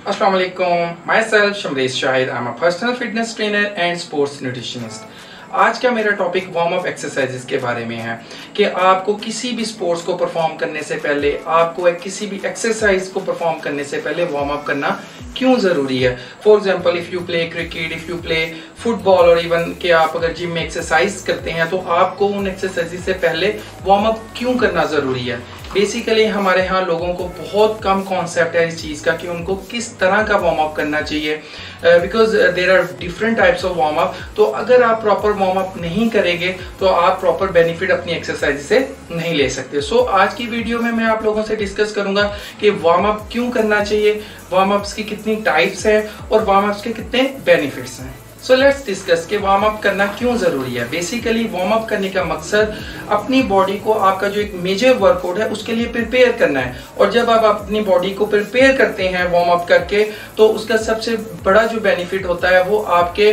Assalamu alaikum. Myself Shamresh Shahid. I'm a personal fitness trainer and sports nutritionist. आज का मेरा topic warm up exercises के बारे में है कि आपको किसी भी स्पोर्ट्स को परफॉर्म करने से पहले, आपको किसी भी एक्सरसाइज को परफॉर्म करने से पहले वार्म अप करना क्यों ज़रूरी है। For example, if you play cricket, if you play football और इवन कि आप अगर जिम में एक्सरसाइज करते हैं तो आपको उन एक्सरसाइज से पहले वार्म अप क्यों करना ज़रूरी है। बेसिकली हमारे यहाँ लोगों को बहुत कम कॉन्सेप्ट है इस चीज़ का कि उनको किस तरह का वार्म अप करना चाहिए, because there are different types of warm up. तो अगर आप प्रॉपर वार्म अप नहीं करेंगे तो आप प्रॉपर बेनिफिट अपनी एक्सरसाइज से नहीं ले सकते। सो आज की वीडियो में मैं आप लोगों से डिस्कस करूंगा कि वार्म अप क्यों करना चाहिए, वार्म अप्स की कितनी टाइप्स है और वार्म अप्स के कितने बेनिफिट्स हैं। सो लेट्स डिस्कस कि वार्म अप करना क्यों ज़रूरी है। बेसिकली वार्म अप करने का मकसद अपनी बॉडी को, आपका जो एक मेजर वर्कआउट है उसके लिए प्रिपेयर करना है। और जब आप अपनी बॉडी को प्रिपेयर करते हैं वार्म अप करके, तो उसका सबसे बड़ा जो बेनिफिट होता है वो आपके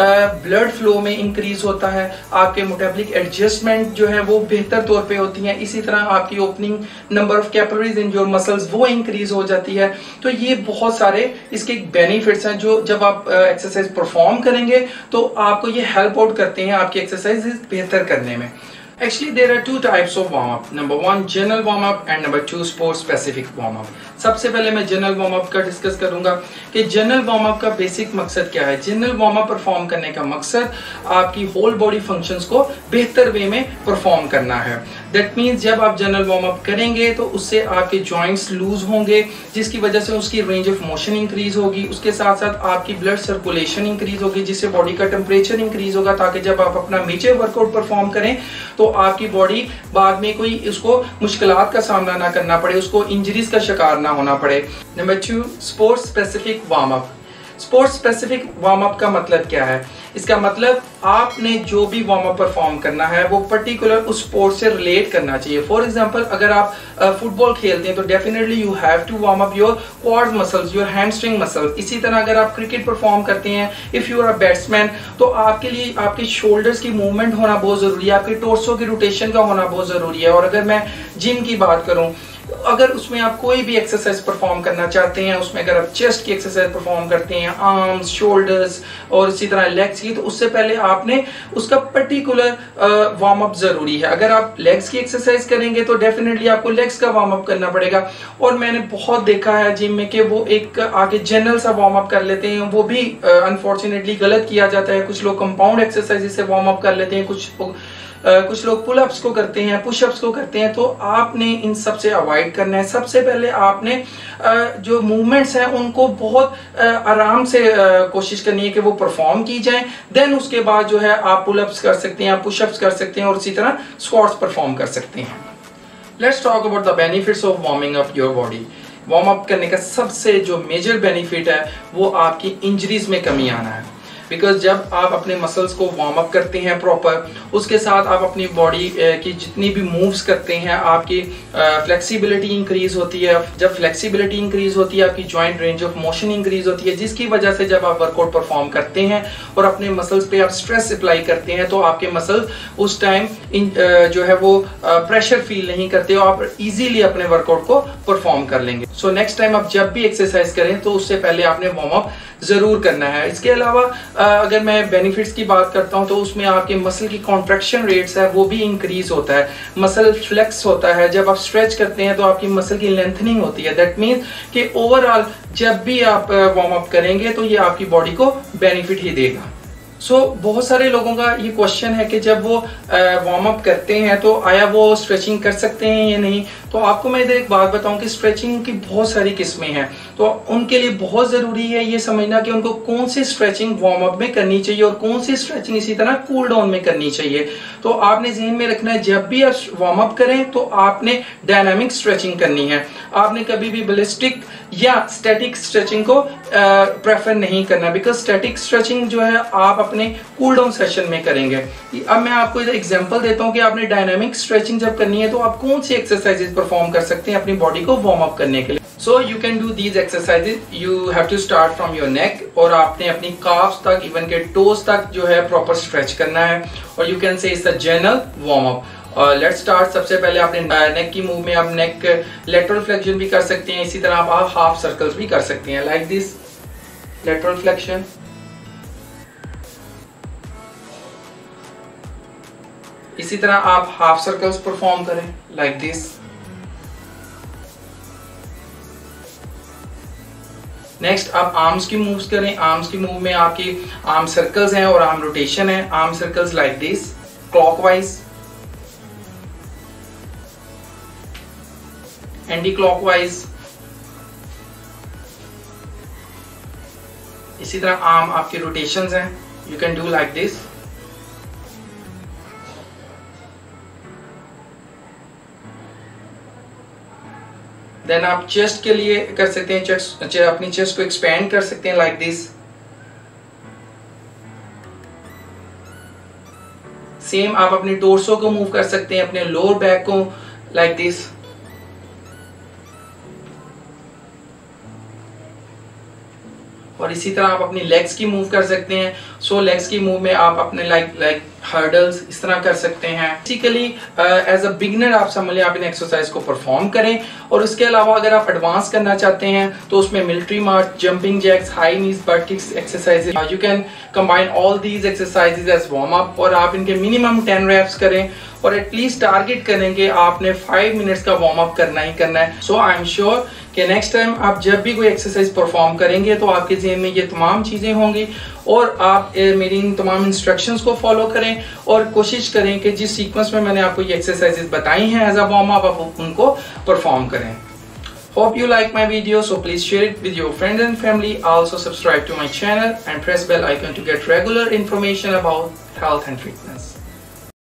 ब्लड फ्लो में इंक्रीज होता है, आपके मेटाबॉलिक एडजस्टमेंट जो है वो बेहतर तौर पे होती हैं। इसी तरह आपकी opening number of capillaries in your muscles वो इंक्रीज हो जाती है। तो ये बहुत सारे इसके बेनिफिट्स हैं जो जब आप एक्सरसाइज परफॉर्म करें तो आपको ये हेल्प आउट करते हैं आपकी एक्सरसाइज बेहतर करने में। Actually, there are two types of warm up. Number one, general warm up and number two, sport specific warm up. सबसे पहले मैं जनरल वार्म अप का डिस्कस करूंगा कि जनरल वार्म अप का बेसिक मकसद क्या है। जनरल वार्म अप परफॉर्म करने का मकसद आपकी होल बॉडी फंक्शंस को बेहतर वे में परफॉर्म करना है। दैट मीन्स जब आप जनरल वार्म अप करेंगे तो उससे आपके जॉइंट्स लूज होंगे, जिसकी वजह से उसकी रेंज ऑफ मोशन इंक्रीज होगी। उसके साथ साथ आपकी ब्लड सर्कुलेशन इंक्रीज होगी, जिससे बॉडी का टेम्परेचर इंक्रीज होगा, ताकि जब आप अपना मेजर वर्कआउट परफॉर्म करें तो आपकी बॉडी बाद में कोई उसको मुश्किलात का सामना ना करना पड़े, उसको इंजरीज का शिकार ना होना पड़े। Number 2, sports specific warm up. Sports specific warm up का मतलब क्या है? इसका मतलब आपने जो भी वार्म अप परफॉर्म करना है वो पर्टिकुलर उस स्पोर्ट से रिलेट करना चाहिए। फॉर एग्जांपल, अगर आप फुटबॉल खेलते हैं तो definitely you have to warm up your quad muscles, your hamstring muscles. इसी तरह अगर आप क्रिकेट परफॉर्म करते हैं, if you are a batsman, तो आपके लिए आपके शोल्डर्स की मूवमेंट होना बहुत जरूरी है, आपके टोर्सो की रोटेशन का होना बहुत जरूरी है। और अगर मैं जिम की बात करूं, अगर उसमें आप कोई भी एक्सरसाइज परफॉर्म करना चाहते हैं, उसमें अगर आप चेस्ट की एक्सरसाइज परफॉर्म करते हैं, आर्म्स, शोल्डर्स और इसी तरह लेग्स की, तो उससे पहले आपने उसका पर्टिकुलर वार्म अप जरूरी है। अगर आप लेग्स की एक्सरसाइज करेंगे तो डेफिनेटली आपको लेग्स का वार्म अप करना पड़ेगा। और मैंने बहुत देखा है जिम में कि वो एक आगे जनरल सा वार्म अप कर लेते हैं, वो भी अनफॉर्चुनेटली गलत किया जाता है। कुछ लोग कंपाउंड एक्सरसाइज से वार्म अप कर लेते हैं, कुछ लोग पुल अप्स को करते हैं, पुश अप्स को करते हैं। तो आपने इन सब से अवॉइड करना है। सबसे पहले आपने जो मूवमेंट्स हैं उनको बहुत आराम से कोशिश करनी है कि वो परफॉर्म की जाएं। देन उसके बाद जो है आप पुल अप्स कर सकते हैं, आप पुश अप्स कर सकते हैं और इसी तरह स्क्वाट्स परफॉर्म कर सकते हैं। Let's talk about the benefits of warming up your body. Warm up करने का सबसे जो मेजर बेनिफिट है वो आपकी इंजरीज में कमी आना है। बिकॉज जब आप अपने मसल्स को वार्म अप करते हैं प्रॉपर, उसके साथ आप अपनी बॉडी की जितनी भी मूव्स करते हैं, आपकी फ्लेक्सिबिलिटी इंक्रीज होती है। जब फ्लेक्सिबिलिटी इंक्रीज होती है, आपकी joint range of motion increase होती है, जिसकी वजह से जब आप वर्कआउट परफॉर्म करते हैं और अपने मसल्स पे आप स्ट्रेस अप्लाई करते हैं तो आपके मसल्स उस टाइम जो है वो प्रेशर फील नहीं करते और आप इजीली अपने वर्कआउट को परफॉर्म कर लेंगे। सो नेक्स्ट टाइम आप जब भी एक्सरसाइज करें तो उससे पहले आपने वार्म अप जरूर करना है। इसके अलावा अगर मैं बेनिफिट्स की बात करता हूं तो उसमें आपके मसल की कॉन्ट्रैक्शन रेट्स है वो भी इंक्रीज होता है, मसल फ्लेक्स होता है। जब आप स्ट्रेच करते हैं तो आपकी मसल की लेंथनिंग होती है। दैट मीन्स कि ओवरऑल जब भी आप वार्म अप करेंगे तो ये आपकी बॉडी को बेनिफिट ही देगा। बहुत सारे लोगों का ये क्वेश्चन है कि जब वो वार्म अप करते हैं तो आया वो स्ट्रेचिंग कर सकते हैं या नहीं। तो आपको मैं इधर एक बात बताऊं कि स्ट्रेचिंग की बहुत सारी किस्में हैं, तो उनके लिए बहुत ज़रूरी है ये समझना कि उनको कौन सी स्ट्रेचिंग वार्म अप में करनी चाहिए और कौन सी स्ट्रेचिंग इसी तरह कूल डाउन में करनी चाहिए। तो आपने ज़हन में रखना है जब भी आप वार्म अप करें तो आपने डायनामिक स्ट्रेचिंग करनी है। आपने कभी भी बलिस्टिक या स्टैटिक स्ट्रेचिंग को प्रेफर नहीं करना, बिकॉज स्टैटिक स्ट्रेचिंग जो है आप अपने कूल डाउन सेशन में करेंगे। अब मैं आपको इधर एग्जांपल देता हूं कि आपने डायनामिक स्ट्रेचिंग जब करनी है तो आप कौन सी एक्सरसाइजेस परफॉर्म कर सकते हैं अपनी बॉडी को वार्म अप करने के लिए। So you can do these exercises. You have to start from your neck और आपने अपनी काफ्स तक, इवन के टोज तक जो है प्रॉपर स्ट्रेच करना है। और you can say it's a general warm up. और लेट्स स्टार्ट। सबसे पहले आपने नेक की मूव में आप नेक लेटरल फ्लेक्शन भी कर सकते हैं, इसी तरह आप हाफ सर्कल्स भी कर सकते हैं लाइक दिस लेटरल फ्लेक्शन। इसी तरह आप हाफ सर्कल्स परफॉर्म करें लाइक दिस। नेक्स्ट आप आर्म्स की मूव्स करें। आर्म्स की मूव में आपकी आर्म सर्कल्स हैं और आर्म रोटेशन है। Arm circles like this clockwise, anti clockwise. इसी तरह आर्म आपके रोटेशंस हैं, you can do like this. Then आप चेस्ट के लिए कर सकते हैं, अपनी चेस्ट को एक्सपेंड कर सकते हैं लाइक दिस। सेम आप अपने टोर्सो को मूव कर सकते हैं, अपने लोअर बैक को लाइक दिस। और इसी तरह आप अपनी लेग्स की मूव कर सकते हैं। सो लेग्स की मूव में आप अपने लाइक हर्डल्स इस तरह कर सकते हैं। बेसिकली एज अ बिगिनर आप समझ लें आप इन एक्सरसाइज को परफॉर्म करें। और उसके अलावा अगर आप एडवांस करना चाहते हैं तो उसमें military march, jumping jacks, high knees, butt kicks exercises, you can combine all these exercises as warm up. और आप इनके मिनिमम 10 रेप्स करें और एटलीस्ट टारगेट करें कि आपने 5 मिनट्स का वार्म अप करना ही करना है। सो आई एम श्योर कि नेक्स्ट टाइम आप जब भी कोई एक्सरसाइज परफॉर्म करेंगे तो आपके ज़हन में ये तमाम चीज़ें होंगी और आप मेरी इन तमाम इंस्ट्रक्शंस को फॉलो करें और कोशिश करें कि जिस सीक्वेंस में मैंने आपको ये एक्सरसाइजेज बताई हैं एज अ वार्म अप, आप उनको परफॉर्म करें। Hope you like my video, so please share it with your friends and family. Also subscribe to my channel and press bell icon to get regular information about health and fitness.